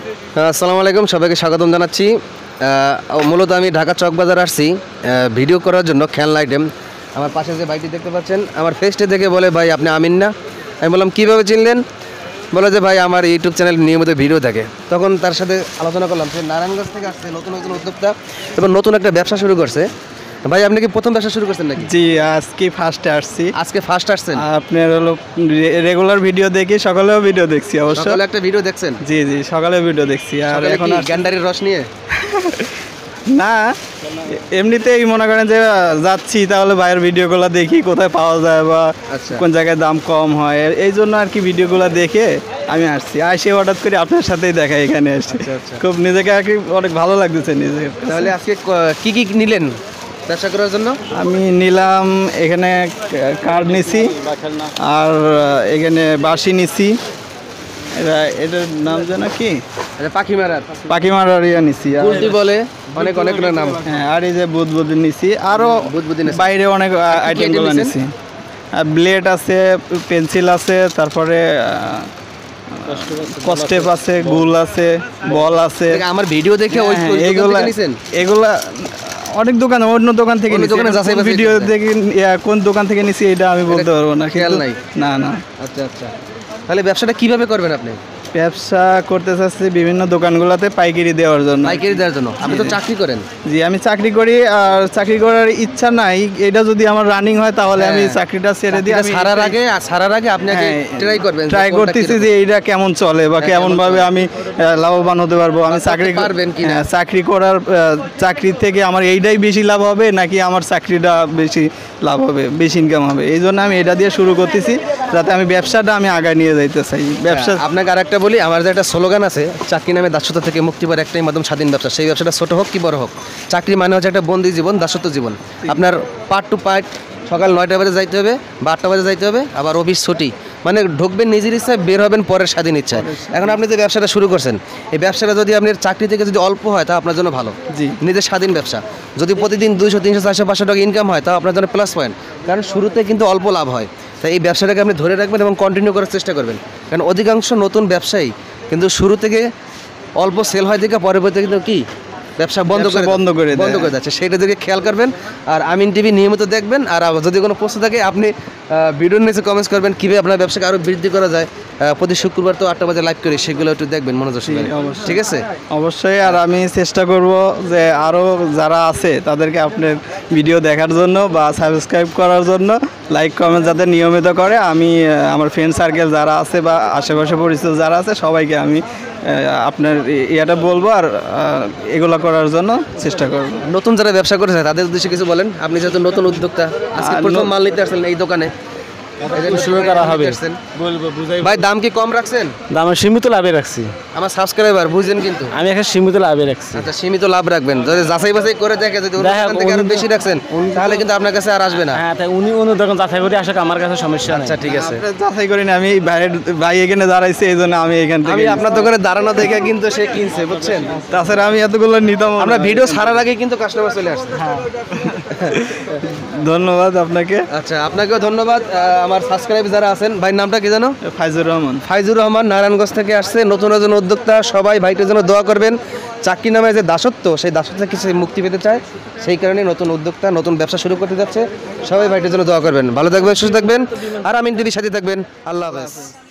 আসসালামু আলাইকুম, সবাইকে স্বাগতম জানাচ্ছি। মূলত আমি ঢাকা চকবাজার আসছি ভিডিও করার জন্য খেলনা আইটেম। আমার পাশে যে ভাইটি দেখতে পাচ্ছেন, আমার ফেসটা দেখে বলে, ভাই আপনি আমিন না? আমি বললাম কীভাবে চিনলেন? বলে যে ভাই আমার ইউটিউব চ্যানেল নিয়মিত ভিডিও থাকে। তখন তার সাথে আলোচনা করলাম, সে নারায়ণগঞ্জ থেকে আসছে, নতুন নতুন উদ্যোক্তা এবং নতুন একটা ব্যবসা শুরু করছে। ভাই আপনি কি প্রথম ব্যবসা শুরু করছেন নাকি? জি, আজকে ফার্স্টে আসছি। আজকে ফার্স্ট আসছেন? আপনার হলো রেগুলার ভিডিও দেখি, সকালেও ভিডিও দেখছি। অবশ্য সকালে একটা ভিডিও দেখছেন? জি জি, সকালে ভিডিও দেখছি। আর এখন গ্যান্ডারির রস নিয়ে না, এমনিতেই মনে করেন যে যাচ্ছি, তাহলে ভাইয়ের ভিডিওগুলো দেখি কোথায় পাওয়া যায় বা কোন জায়গায় দাম কম হয়, এই জন্য আর কি ভিডিওগুলো দেখে আমি আসছি। আসে হঠাৎ করে আপনার সাথেই দেখা এখানে আসছি। খুব নিজেকে আর কি অনেক ভালো লাগতেছে নিজেকে। তাহলে আজকে কি কি নিলেন ব্যবসা করার জন্য? আমি নিলাম এখানে কার্ড নিছি, আর এখানে বাঁশি নিছি। এটার নাম জানা কি? পাখি মারার ইয়া নিছি, বলে অনেক অনেক নাম। হ্যাঁ, আর এই যে বুদবুদি নিছি, আরও বাইরে অনেক আইটেমগুলো নিছি। ব্লেড আছে, পেন্সিল আছে, তারপরে কস্টেপ আছে, গুল আছে, বল আছে। আমার ভিডিও দেখে এগুলা অনেক দোকান, অন্য দোকান থেকে ভিডিও দেখে কোন দোকান থেকে নিছি এটা আমি বলতে পারবো না, খেয়াল নাই। না না। আচ্ছা আচ্ছা, তাহলে ব্যবসাটা কিভাবে করবেন আপনি? ব্যবসা করতে চাচ্ছি বিভিন্ন দোকানগুলোতে পাইকারি দেওয়ার জন্য। পাইকারি দেওয়ার জন্য? আপনি তো চাকরি করেন। জি, আমি চাকরি করি, আর চাকরি করার ইচ্ছা নাই। এটা যদি আমার রানিং হয় তাহলে আমি চাকরিটা ছেড়ে দিই। ছাড়ার আগে আপনি ট্রাই করবেন, ট্রাই করতেছি যে এইটা কেমন চলে বা কেমন ভাবে আমি লাভবান হতে পারবো। আমি চাকরি পারবেন কি? চাকরি করার চাকরি থেকে আমার এইটাই বেশি লাভ হবে নাকি আমার চাকরিটা বেশি লাভ হবে, বেশি ইনকাম হবে? এই জন্য আমি এটা দিয়ে শুরু করতেছি, যাতে আমি ব্যবসাটা আমি আগায় নিয়ে যাইতে চাই। ব্যবসা আপনাকে আর একটা বলি, আমার যে একটা স্লোগান আছে, চাকরি নামে দাসত্ব থেকে মুক্তি পাওয়ার একটাই মাধ্যম স্বাধীন ব্যবসা। সেই ব্যবসাটা ছোট হোক কি বড় হোক, চাকরি মানে হচ্ছে একটা বন্দি জীবন, দাসত্ব জীবন। আপনার পার্ট টু পার্ট সকাল 9টা বাজে যাইতে হবে বা 8টা বাজে যাইতে হবে, আবার অফিস ছুটি। মানে ঢুকবেন নিজের ইচ্ছায়, বের হবেন পরের স্বাধীন ইচ্ছায়। এখন আপনি যে ব্যবসাটা শুরু করছেন, এই ব্যবসাটা যদি আপনার চাকরি থেকে যদি অল্প হয় তা আপনার জন্য ভালো। জি, নিজের স্বাধীন ব্যবসা যদি প্রতিদিন 200, 300, 400, 500 টাকা ইনকাম হয় তা আপনার জন্য প্লাস পয়েন্ট, কারণ শুরুতে কিন্তু অল্প লাভ হয়। তাই এই ব্যবসাটাকে আপনি ধরে রাখবেন এবং কন্টিনিউ করার চেষ্টা করবেন, কারণ অধিকাংশ নতুন ব্যবসায়ী কিন্তু শুরু থেকে অল্প সেল হয় দেখে পরবর্তীতে কিন্তু কি ব্যবসা বন্ধ করে যাচ্ছে। সেটা দিকে খেয়াল করবেন। আর আমিন টিভি নিয়মিত দেখবেন। আর যদি কোনো প্রশ্ন থাকে আপনি ভিডিওর নিচে কমেন্টস করবেন, কীভাবে আপনার ব্যবসাকে আরও বৃদ্ধি করা যায়। প্রতি শুক্রবার তো 8টা বাজে লাইভ করি, সেগুলো একটু দেখবেন মনোযোগ সহকারে। ঠিক আছে? অবশ্যই। আর আমি চেষ্টা করব যে আরও যারা আছে তাদেরকে আপনার ভিডিও দেখার জন্য বা সাবস্ক্রাইব করার জন্য, লাইক কমেন্ট যাতে নিয়মিত করে। আমি আমার ফ্রেন্ড সার্কেল যারা আছে বা আশেপাশে পরিচিত যারা আছে সবাইকে আমি আপনার এটা বলবো, আর এগুলো করার জন্য চেষ্টা করব। নতুন যারা ব্যবসা করেছে তাদের উদ্দেশ্যে কিছু বলেন। আপনি যেহেতু নতুন উদ্যোক্তা, আজকে প্রথম মাল নিতে আসলেন এই দোকানে, শুরু করা হবে। ভাই দাম কি কম রাখছেন? দাম সীমিত লাভে রাখছি। আমার সাবস্ক্রাইবার বুঝেন, কিন্তু আমি একটা সীমিত লাভে রাখছি। আচ্ছা, সীমিত লাভ রাখবেন। যদি যাচাই বাছাই করে দেখে যদি আরো বেশি রাখছেন তাহলে কিন্তু আপনার কাছে আর আসবে না। হ্যাঁ, তাই উনি অন্য দোকান যাচাই করে আসে, আমার কাছে সমস্যা নেই। আচ্ছা ঠিক আছে, যাচাই করি না আমি। ভাই এখানে দাঁড়াইছে, এই জন্য আমি এখান থেকে আপনার দোকানে দাঁড়ানো দেখে কিন্তু সে কিনছে, বুঝছেন? তাছাড়া আমি এতগুলো নিতাম। আমরা ভিডিও ছাড়ার আগে কিন্তু কাস্টমার চলে আসছে। ধন্যবাদ আপনাকে। আচ্ছা, আপনাকেও ধন্যবাদ। আমার সাবস্ক্রাইব যারা আছেন, ভাইয়ের নামটা কি জানো? ফাইজুর রহমান। ফাইজুর রহমান নারায়ণগঞ্জ থেকে আসছে, নতুন নতুন উদ্যোক্তা। সবাই ভাইটার জন্য দোয়া করবেন। চাকরি নামে যে দাসত্ব, সেই দাসত্ব থেকে সে মুক্তি পেতে চায়, সেই কারণে নতুন উদ্যোক্তা নতুন ব্যবসা শুরু করতে যাচ্ছে। সবাই ভাইটার জন্য দোয়া করবেন। ভালো থাকবেন, সুস্থ থাকবেন, আর আমিন টিভির সাথে থাকবেন। আল্লাহ হাফেজ।